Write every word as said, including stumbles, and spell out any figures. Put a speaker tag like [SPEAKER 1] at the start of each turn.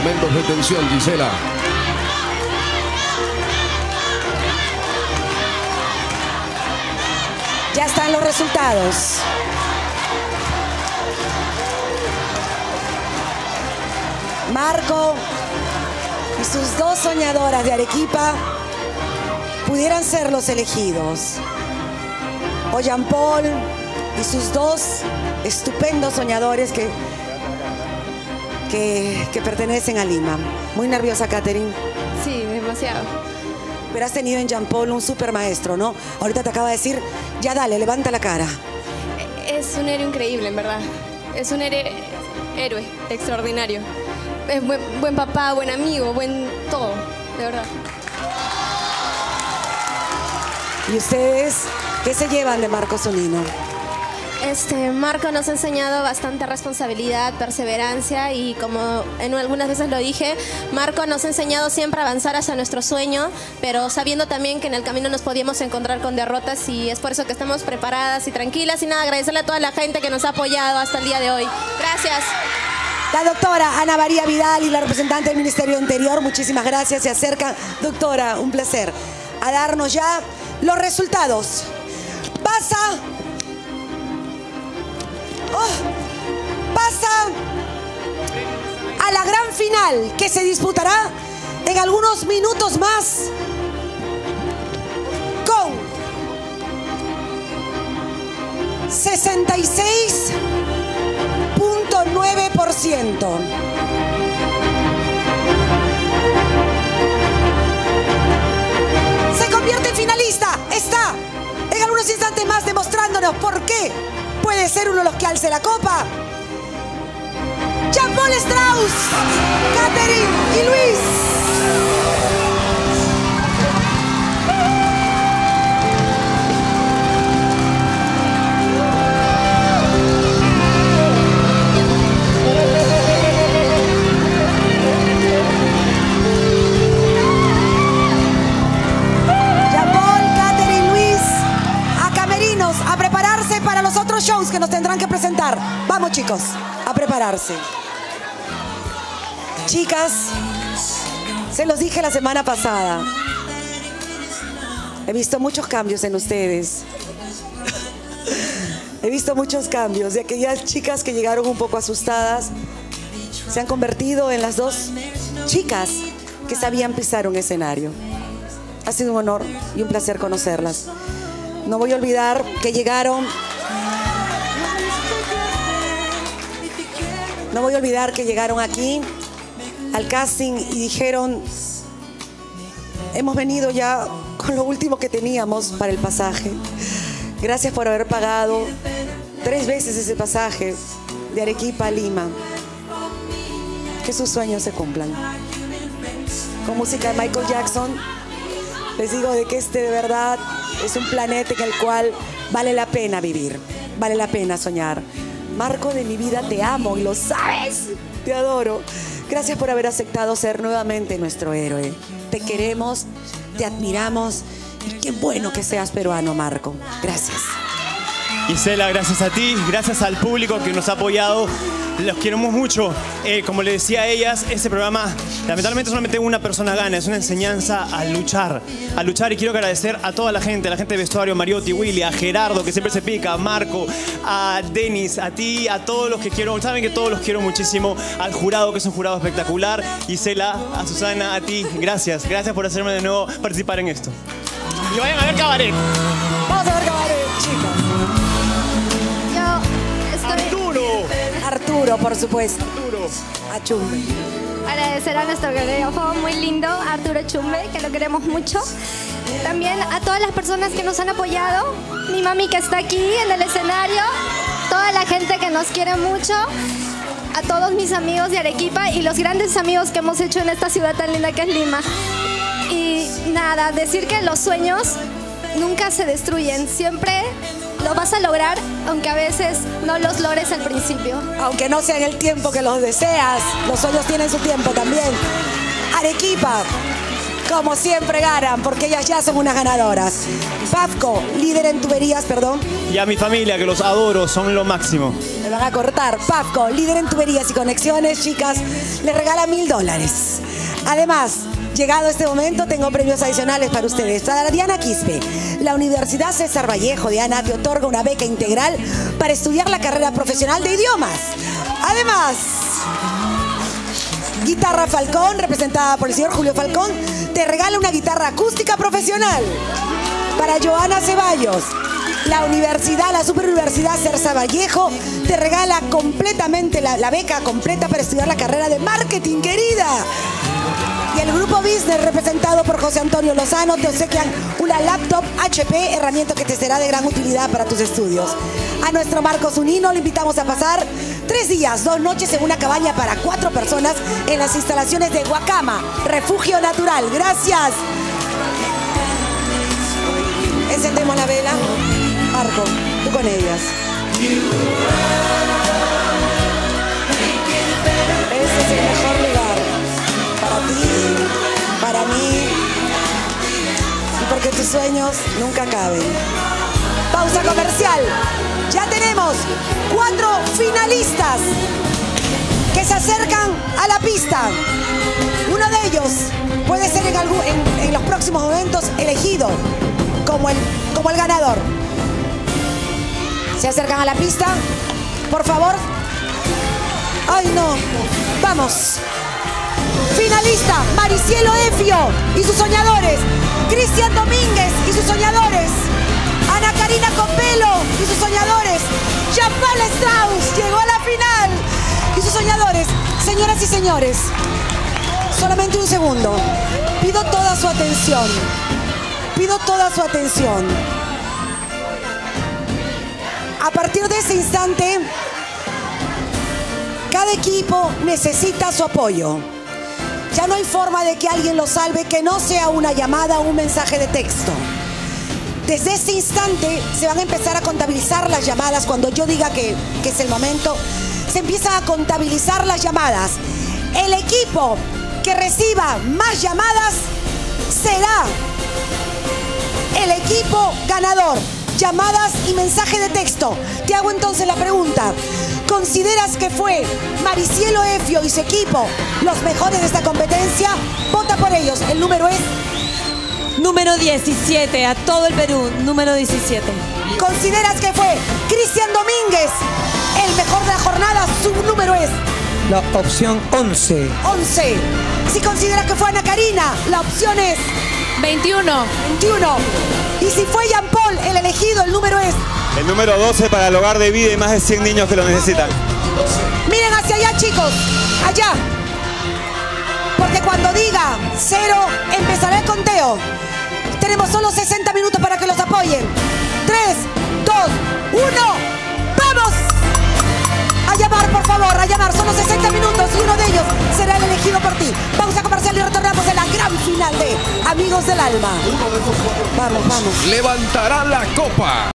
[SPEAKER 1] Momentos de tensión, Gisela.
[SPEAKER 2] Ya están los resultados. Marco y sus dos soñadoras de Arequipa pudieran ser los elegidos. O Jean Paul y sus dos estupendos soñadores que, que, que pertenecen a Lima. Muy nerviosa, Katherine.
[SPEAKER 3] Sí, demasiado.
[SPEAKER 2] Pero has tenido en Jean Paul un super maestro, ¿no? Ahorita te acaba de decir, ya dale, levanta la cara.
[SPEAKER 3] Es un héroe increíble, en verdad. Es un héroe, héroe extraordinario. Es buen, buen papá, buen amigo, buen todo, de verdad.
[SPEAKER 2] ¿Y ustedes qué se llevan de Marco Zunino?
[SPEAKER 3] Este, Marco nos ha enseñado bastante responsabilidad, perseverancia y como en algunas veces lo dije, Marco nos ha enseñado siempre a avanzar hacia nuestro sueño, pero sabiendo también que en el camino nos podíamos encontrar con derrotas y es por eso que estamos preparadas y tranquilas y nada, agradecerle a toda la gente que nos ha apoyado hasta el día de hoy. Gracias.
[SPEAKER 2] La doctora Ana María Vidal y la representante del Ministerio de Interior, muchísimas gracias. Se acerca, doctora, un placer, a darnos ya los resultados. Pasa... Oh, pasa a la gran final que se disputará en algunos minutos más con sesenta y seis punto nueve por ciento. Se convierte en finalista. Está en algunos instantes más demostrándonos por qué puede ser uno de los que alce la copa. Jean Paul Strauss, Katherine y Luis. Jean Paul, Katherine, Luis, a camerinos, a prepararse para los otros shows que nos tendrán que presentar. Vamos, chicos, a prepararse. Chicas, se los dije la semana pasada. He visto muchos cambios en ustedes. He visto muchos cambios. De aquellas chicas que llegaron un poco asustadas, se han convertido en las dos chicas que sabían pisar un escenario. Ha sido un honor y un placer conocerlas. No voy a olvidar que llegaron... No voy a olvidar que llegaron aquí al casting y dijeron, hemos venido ya con lo último que teníamos para el pasaje. Gracias por haber pagado tres veces ese pasaje de Arequipa a Lima. Que sus sueños se cumplan. Con música de Michael Jackson, les digo de que este de verdad es un planeta en el cual vale la pena vivir, vale la pena soñar. Marco de mi vida, te amo y lo sabes, te adoro. Gracias por haber aceptado ser nuevamente nuestro héroe. Te queremos, te admiramos y qué bueno que seas peruano, Marco. Gracias.
[SPEAKER 4] Gisela, gracias a ti, gracias al público que nos ha apoyado. Los queremos mucho. Eh, como le decía a ellas, este programa lamentablemente solamente una persona gana. Es una enseñanza a luchar, a luchar. Y quiero agradecer a toda la gente, a la gente de vestuario, Mariotti, Willy, a Gerardo, que siempre se pica, a Marco, a Denis, a ti, a todos los que quiero. Saben que todos los quiero muchísimo. Al jurado, que es un jurado espectacular. Gisela, a Susana, a ti, gracias. Gracias por hacerme de nuevo participar en esto. Y vayan a ver Cabaret.
[SPEAKER 2] Vamos a ver Cabaret, chicos.
[SPEAKER 4] Arturo.
[SPEAKER 2] Arturo, por supuesto.
[SPEAKER 4] Arturo.
[SPEAKER 2] A Chumbe.
[SPEAKER 5] Agradecer a nuestro coreógrafo muy lindo, Arturo Chumbe, que lo queremos mucho. También a todas las personas que nos han apoyado. Mi mami que está aquí en el escenario. Toda la gente que nos quiere mucho. A todos mis amigos de Arequipa y los grandes amigos que hemos hecho en esta ciudad tan linda que es Lima. Y nada, decir que los sueños nunca se destruyen. Siempre lo vas a lograr, aunque a veces no los logres al principio.
[SPEAKER 2] Aunque no sea en el tiempo que los deseas, los sueños tienen su tiempo también. Arequipa, como siempre ganan, porque ellas ya son unas ganadoras. Pafco, líder en tuberías, perdón.
[SPEAKER 4] Y a mi familia, que los adoro, son lo máximo.
[SPEAKER 2] Me van a cortar. Pafco, líder en tuberías y conexiones, chicas, les regala mil dólares. Además, llegado este momento, tengo premios adicionales para ustedes. Para Diana Quispe, la Universidad César Vallejo de Ana te otorga una beca integral para estudiar la carrera profesional de idiomas. Además, Guitarra Falcón, representada por el señor Julio Falcón, te regala una guitarra acústica profesional. Para Joana Ceballos, la universidad, la Superuniversidad César Vallejo, te regala completamente la, la beca completa para estudiar la carrera de marketing, querida. Y el grupo Business, representado por José Antonio Lozano, te obsequian una laptop H P, herramienta que te será de gran utilidad para tus estudios. A nuestro Marcos Unino le invitamos a pasar tres días, dos noches en una cabaña para cuatro personas en las instalaciones de Huacama, Refugio Natural. Gracias. Encendemos la vela. Marco, tú con ellas. Ese es el mejor lugar. Para ti, para mí y porque tus sueños nunca acaben. Pausa comercial. Ya tenemos cuatro finalistas que se acercan a la pista. Uno de ellos puede ser en, algún, en, en los próximos momentos elegido como el, como el ganador. Se acercan a la pista. Por favor. Ay, no. Vamos. Finalista, Maricielo Efio y sus soñadores. Cristian Domínguez y sus soñadores. Ana Karina Copelo y sus soñadores. Jean-Paul Strauss llegó a la final y sus soñadores. Señoras y señores, solamente un segundo. Pido toda su atención. Pido toda su atención. A partir de ese instante, cada equipo necesita su apoyo. Ya no hay forma de que alguien lo salve que no sea una llamada o un mensaje de texto. Desde este instante se van a empezar a contabilizar las llamadas. Cuando yo diga que, que es el momento, se empiezan a contabilizar las llamadas. El equipo que reciba más llamadas será el equipo ganador. Llamadas y mensaje de texto. Te hago entonces la pregunta. ¿Consideras que fue Maricielo Efio y su equipo los mejores de esta competencia? Vota por ellos. El número es...
[SPEAKER 1] Número diecisiete, a todo el Perú, número diecisiete.
[SPEAKER 2] ¿Consideras que fue Cristian Domínguez el mejor de la jornada? Su número es...
[SPEAKER 6] La opción once.
[SPEAKER 2] once. Si consideras que fue Ana Karina, la opción es...
[SPEAKER 1] veintiuno.
[SPEAKER 2] veintiuno. Y si fue Jean-Paul el elegido, el número es...
[SPEAKER 7] El número doce para el hogar de vida y más de cien niños que lo necesitan.
[SPEAKER 2] Miren hacia allá, chicos. Allá. Porque cuando diga cero, empezará el conteo. Tenemos solo sesenta minutos para que los apoyen. tres, dos, uno. ¡Vamos! A llamar, por favor, a llamar. Solo sesenta minutos y uno de ellos será el elegido por ti. Pausa comercial y retornamos en la gran final de Amigos del Alma. Vamos, vamos.
[SPEAKER 8] Levantará la copa.